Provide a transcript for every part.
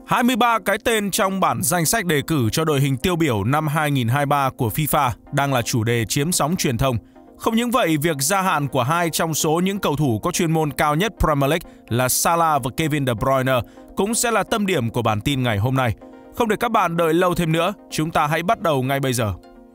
23 cái tên trong bản danh sách đề cử cho đội hình tiêu biểu năm 2023 của FIFA đang là chủ đề chiếm sóng truyền thông. Không những vậy, việc gia hạn của hai trong số những cầu thủ có chuyên môn cao nhất Premier League là Salah và Kevin De Bruyne cũng sẽ là tâm điểm của bản tin ngày hôm nay. Không để các bạn đợi lâu thêm nữa, chúng ta hãy bắt đầu ngay bây giờ.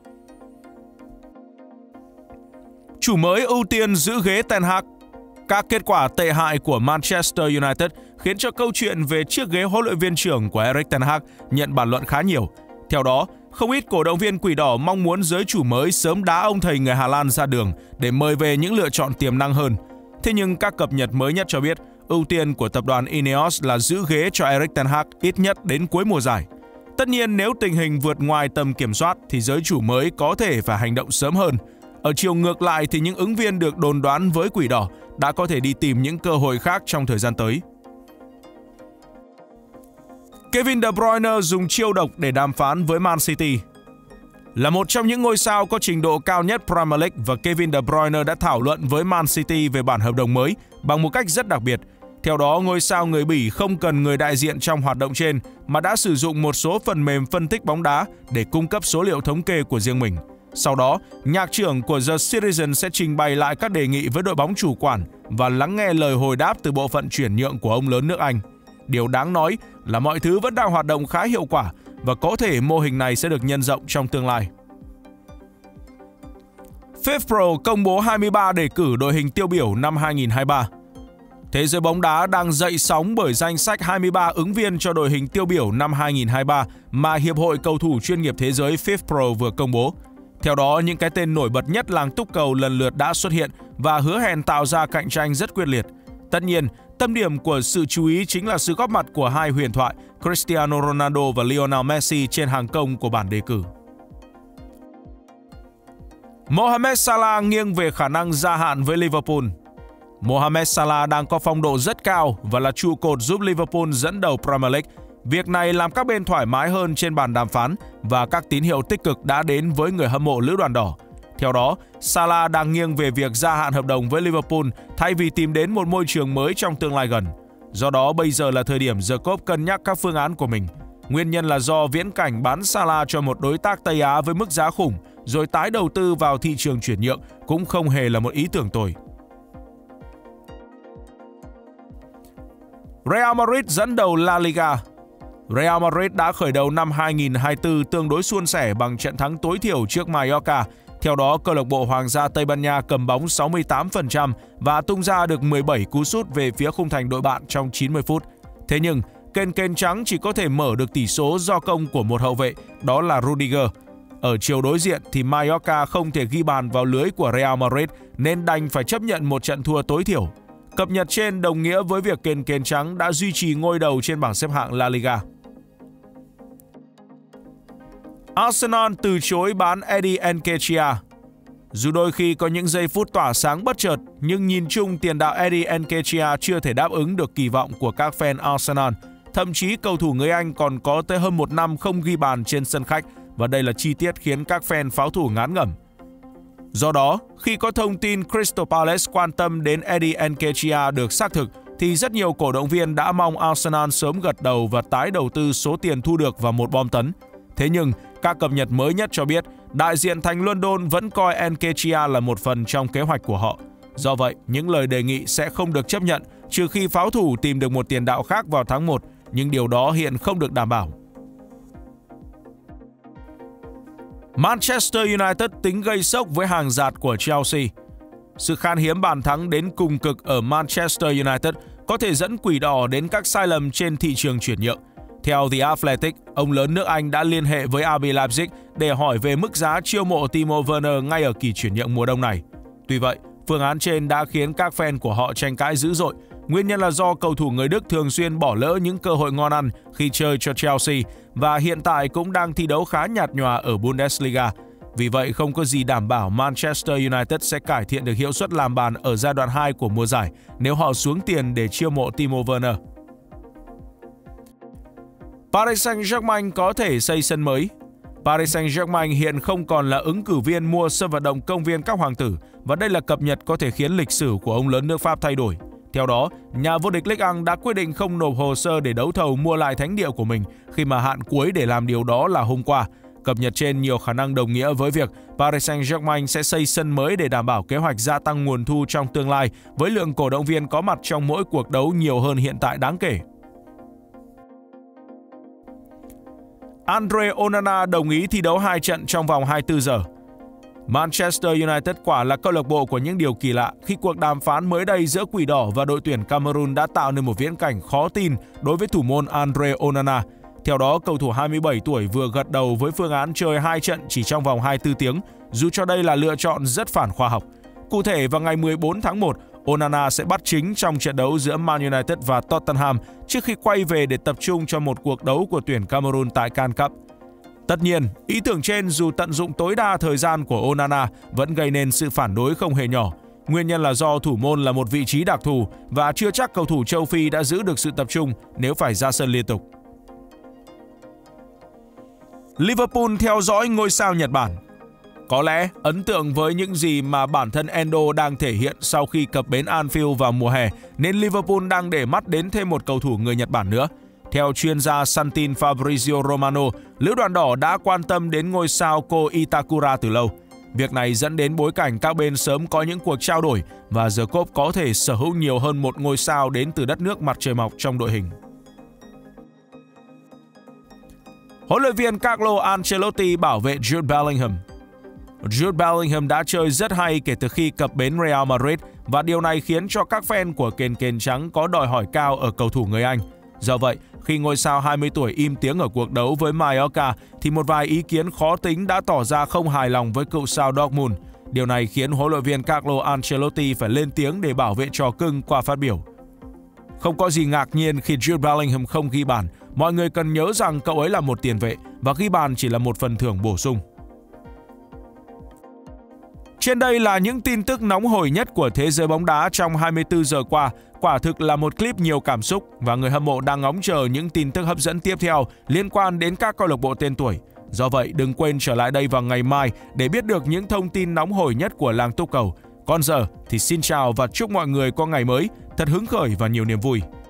Chủ mới ưu tiên giữ ghế Ten Hag. Các kết quả tệ hại của Manchester United khiến cho câu chuyện về chiếc ghế huấn luyện viên trưởng của Erik ten Hag nhận bàn luận khá nhiều. Theo đó, không ít cổ động viên Quỷ Đỏ mong muốn giới chủ mới sớm đá ông thầy người Hà Lan ra đường để mời về những lựa chọn tiềm năng hơn. Thế nhưng các cập nhật mới nhất cho biết, ưu tiên của tập đoàn Ineos là giữ ghế cho Erik ten Hag ít nhất đến cuối mùa giải. Tất nhiên, nếu tình hình vượt ngoài tầm kiểm soát thì giới chủ mới có thể phải hành động sớm hơn. Ở chiều ngược lại thì những ứng viên được đồn đoán với Quỷ Đỏ đã có thể đi tìm những cơ hội khác trong thời gian tới. Kevin De Bruyne dùng chiêu độc để đàm phán với Man City. Là một trong những ngôi sao có trình độ cao nhất Premier League và Kevin De Bruyne đã thảo luận với Man City về bản hợp đồng mới bằng một cách rất đặc biệt. Theo đó, ngôi sao người Bỉ không cần người đại diện trong hoạt động trên mà đã sử dụng một số phần mềm phân tích bóng đá để cung cấp số liệu thống kê của riêng mình. Sau đó, nhạc trưởng của The Citizen sẽ trình bày lại các đề nghị với đội bóng chủ quản và lắng nghe lời hồi đáp từ bộ phận chuyển nhượng của ông lớn nước Anh. Điều đáng nói là mọi thứ vẫn đang hoạt động khá hiệu quả và có thể mô hình này sẽ được nhân rộng trong tương lai. FIFPro công bố 23 đề cử đội hình tiêu biểu năm 2023. Thế giới bóng đá đang dậy sóng bởi danh sách 23 ứng viên cho đội hình tiêu biểu năm 2023 mà Hiệp hội Cầu thủ chuyên nghiệp thế giới FIFPro vừa công bố. Theo đó, những cái tên nổi bật nhất làng túc cầu lần lượt đã xuất hiện và hứa hẹn tạo ra cạnh tranh rất quyết liệt. Tất nhiên, tâm điểm của sự chú ý chính là sự góp mặt của hai huyền thoại Cristiano Ronaldo và Lionel Messi trên hàng công của bảng đề cử. Mohamed Salah nghiêng về khả năng gia hạn với Liverpool. Mohamed Salah đang có phong độ rất cao và là trụ cột giúp Liverpool dẫn đầu Premier League. Việc này làm các bên thoải mái hơn trên bàn đàm phán và các tín hiệu tích cực đã đến với người hâm mộ lữ đoàn đỏ. Theo đó, Salah đang nghiêng về việc gia hạn hợp đồng với Liverpool thay vì tìm đến một môi trường mới trong tương lai gần. Do đó, bây giờ là thời điểm The Cop cân nhắc các phương án của mình. Nguyên nhân là do viễn cảnh bán Salah cho một đối tác Tây Á với mức giá khủng rồi tái đầu tư vào thị trường chuyển nhượng cũng không hề là một ý tưởng tồi. Real Madrid dẫn đầu La Liga. Real Madrid đã khởi đầu năm 2024 tương đối suôn sẻ bằng trận thắng tối thiểu trước Mallorca. Theo đó, câu lạc bộ Hoàng gia Tây Ban Nha cầm bóng 68% và tung ra được 17 cú sút về phía khung thành đội bạn trong 90 phút. Thế nhưng, kênh trắng chỉ có thể mở được tỷ số do công của một hậu vệ, đó là Rudiger. Ở chiều đối diện thì Mallorca không thể ghi bàn vào lưới của Real Madrid nên đành phải chấp nhận một trận thua tối thiểu. Cập nhật trên đồng nghĩa với việc kênh trắng đã duy trì ngôi đầu trên bảng xếp hạng La Liga. Arsenal từ chối bán Eddie Nketiah. Dù đôi khi có những giây phút tỏa sáng bất chợt, nhưng nhìn chung tiền đạo Eddie Nketiah chưa thể đáp ứng được kỳ vọng của các fan Arsenal. Thậm chí cầu thủ người Anh còn có tới hơn một năm không ghi bàn trên sân khách và đây là chi tiết khiến các fan pháo thủ ngán ngẩm. Do đó, khi có thông tin Crystal Palace quan tâm đến Eddie Nketiah được xác thực, thì rất nhiều cổ động viên đã mong Arsenal sớm gật đầu và tái đầu tư số tiền thu được vào một bom tấn. Thế nhưng, các cập nhật mới nhất cho biết, đại diện thành London vẫn coi Nketiah là một phần trong kế hoạch của họ. Do vậy, những lời đề nghị sẽ không được chấp nhận trừ khi pháo thủ tìm được một tiền đạo khác vào tháng 1, nhưng điều đó hiện không được đảm bảo. Manchester United tính gây sốc với hàng dạt của Chelsea. Sự khan hiếm bàn thắng đến cùng cực ở Manchester United có thể dẫn Quỷ Đỏ đến các sai lầm trên thị trường chuyển nhượng. Theo The Athletic, ông lớn nước Anh đã liên hệ với RB Leipzig để hỏi về mức giá chiêu mộ Timo Werner ngay ở kỳ chuyển nhượng mùa đông này. Tuy vậy, phương án trên đã khiến các fan của họ tranh cãi dữ dội. Nguyên nhân là do cầu thủ người Đức thường xuyên bỏ lỡ những cơ hội ngon ăn khi chơi cho Chelsea và hiện tại cũng đang thi đấu khá nhạt nhòa ở Bundesliga. Vì vậy, không có gì đảm bảo Manchester United sẽ cải thiện được hiệu suất làm bàn ở giai đoạn 2 của mùa giải nếu họ xuống tiền để chiêu mộ Timo Werner. Paris Saint-Germain có thể xây sân mới. Paris Saint-Germain hiện không còn là ứng cử viên mua sân vận động công viên Các Hoàng tử và đây là cập nhật có thể khiến lịch sử của ông lớn nước Pháp thay đổi. Theo đó, nhà vô địch League Anh đã quyết định không nộp hồ sơ để đấu thầu mua lại thánh địa của mình khi mà hạn cuối để làm điều đó là hôm qua. Cập nhật trên nhiều khả năng đồng nghĩa với việc Paris Saint-Germain sẽ xây sân mới để đảm bảo kế hoạch gia tăng nguồn thu trong tương lai với lượng cổ động viên có mặt trong mỗi cuộc đấu nhiều hơn hiện tại đáng kể. Andre Onana đồng ý thi đấu 2 trận trong vòng 24 giờ. Manchester United quả là câu lạc bộ của những điều kỳ lạ khi cuộc đàm phán mới đây giữa Quỷ Đỏ và đội tuyển Cameroon đã tạo nên một viễn cảnh khó tin đối với thủ môn Andre Onana. Theo đó, cầu thủ 27 tuổi vừa gật đầu với phương án chơi 2 trận chỉ trong vòng 24 tiếng, dù cho đây là lựa chọn rất phản khoa học. Cụ thể, vào ngày 14 tháng 1, Onana sẽ bắt chính trong trận đấu giữa Man United và Tottenham trước khi quay về để tập trung cho một cuộc đấu của tuyển Cameroon tại CAN Cup. Tất nhiên, ý tưởng trên dù tận dụng tối đa thời gian của Onana vẫn gây nên sự phản đối không hề nhỏ. Nguyên nhân là do thủ môn là một vị trí đặc thù và chưa chắc cầu thủ châu Phi đã giữ được sự tập trung nếu phải ra sân liên tục. Liverpool theo dõi ngôi sao Nhật Bản. Có lẽ ấn tượng với những gì mà bản thân Endo đang thể hiện sau khi cập bến Anfield vào mùa hè nên Liverpool đang để mắt đến thêm một cầu thủ người Nhật Bản nữa. Theo chuyên gia Santin Fabrizio Romano, lữ đoàn đỏ đã quan tâm đến ngôi sao Ko Itakura từ lâu. Việc này dẫn đến bối cảnh các bên sớm có những cuộc trao đổi và Jacob có thể sở hữu nhiều hơn một ngôi sao đến từ đất nước mặt trời mọc trong đội hình. Huấn luyện viên Carlo Ancelotti bảo vệ Jude Bellingham. Jude Bellingham đã chơi rất hay kể từ khi cập bến Real Madrid và điều này khiến cho các fan của kền kền trắng có đòi hỏi cao ở cầu thủ người Anh. Do vậy, khi ngôi sao 20 tuổi im tiếng ở cuộc đấu với Mallorca thì một vài ý kiến khó tính đã tỏ ra không hài lòng với cựu sao Dortmund. Điều này khiến huấn luyện viên Carlo Ancelotti phải lên tiếng để bảo vệ trò cưng qua phát biểu. Không có gì ngạc nhiên khi Jude Bellingham không ghi bàn. Mọi người cần nhớ rằng cậu ấy là một tiền vệ và ghi bàn chỉ là một phần thưởng bổ sung. Trên đây là những tin tức nóng hổi nhất của thế giới bóng đá trong 24 giờ qua. Quả thực là một clip nhiều cảm xúc và người hâm mộ đang ngóng chờ những tin tức hấp dẫn tiếp theo liên quan đến các câu lạc bộ tên tuổi. Do vậy, đừng quên trở lại đây vào ngày mai để biết được những thông tin nóng hổi nhất của làng túc cầu. Còn giờ thì xin chào và chúc mọi người có ngày mới thật hứng khởi và nhiều niềm vui.